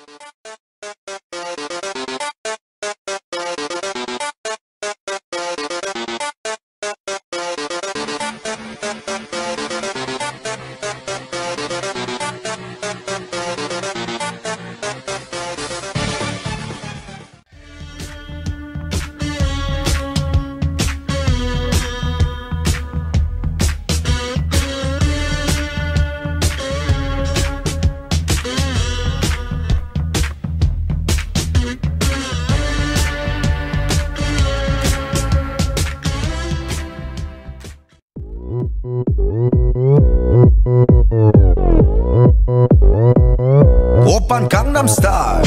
Oppan Gangnam Style.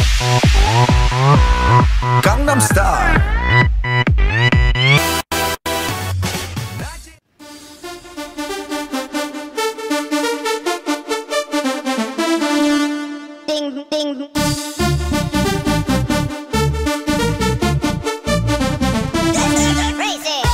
Gangnam Style. Ding ding. Crazy.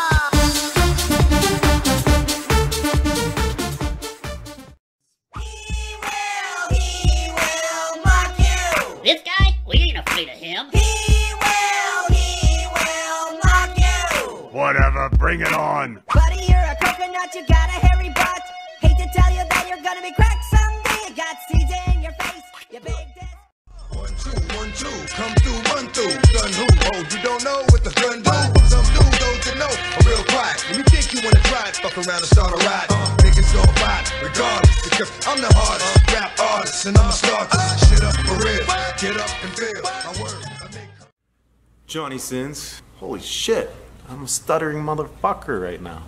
This guy? We ain't afraid of him. He will mock you. Whatever, bring it on. Buddy, you're a coconut, you got a hairy butt. Hate to tell you that you're gonna be cracked someday. You got seeds in your face, you big dick. 1, 2, come through, run through. Gun who? Oh, you don't know what the gun do? Some dudes don't know. I'm real quiet. When you think you wanna try it, fuck around and start a riot. Niggas gon' fight, regardless. Because I'm the hardest rap artist, and I'ma start this shit up for real. Get up and feel my word. Johnny Sins. Holy shit. I'm a stuttering motherfucker right now.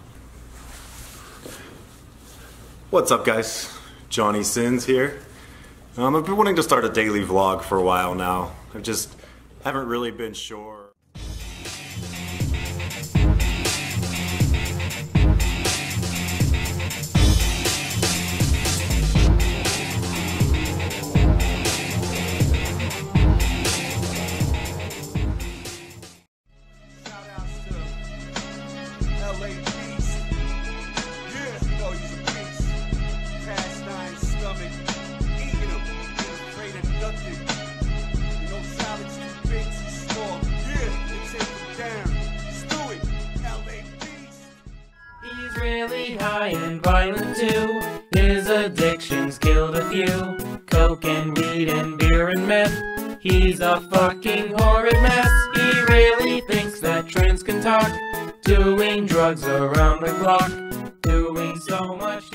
What's up, guys? Johnny Sins here. I've been wanting to start a daily vlog for a while now. I just haven't really been sure. He's really high and violent too. His addictions killed a few. Coke and weed and beer and meth. He's a fucking horrid mess. He really thinks that trans can talk. Doing drugs around the clock. Doing so much